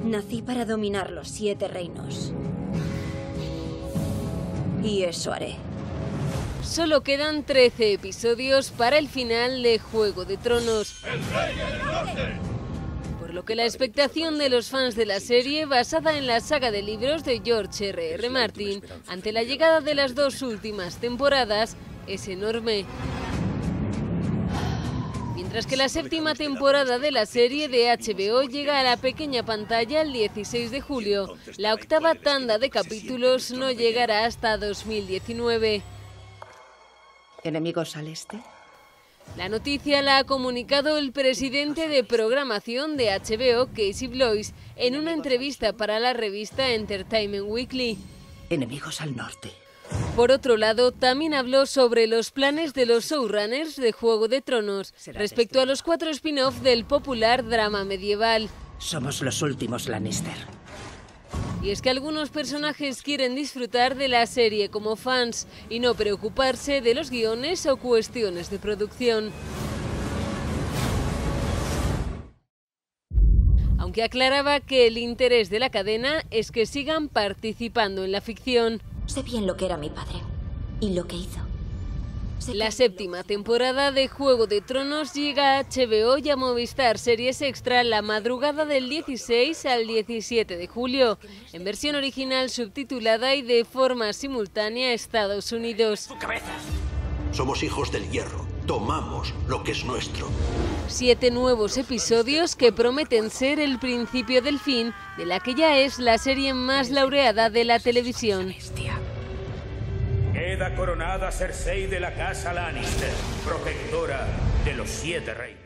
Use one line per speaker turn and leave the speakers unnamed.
Nací para dominar los 7 reinos. Y eso haré.
Solo quedan 13 episodios para el final de Juego de Tronos. Por lo que la expectación de los fans de la serie, basada en la saga de libros de George R.R. Martin, ante la llegada de las 2 últimas temporadas, es enorme. Mientras que la 7ª temporada de la serie de HBO llega a la pequeña pantalla el 16 de julio, la 8ª tanda de capítulos no llegará hasta 2019.
¿Enemigos al este?
La noticia la ha comunicado el presidente de programación de HBO, Casey Bloys, en una entrevista para la revista Entertainment Weekly.
¿Enemigos al norte?
Por otro lado, también habló sobre los planes de los showrunners de Juego de Tronos respecto a los 4 spin-off del popular drama medieval.
Somos los últimos Lannister.
Y es que algunos personajes quieren disfrutar de la serie como fans y no preocuparse de los guiones o cuestiones de producción. Aunque aclaraba que el interés de la cadena es que sigan participando en la ficción.
Sé bien lo que era mi padre y lo que hizo.
La 7ª temporada de Juego de Tronos llega a HBO y a Movistar Series Extra la madrugada del 16 al 17 de julio, en versión original subtitulada y de forma simultánea a Estados Unidos.
Somos hijos del hierro, tomamos lo que es nuestro.
7 nuevos episodios que prometen ser el principio del fin de la que ya es la serie más laureada de la televisión.
Queda coronada Cersei de la casa Lannister, protectora de los 7 reinos.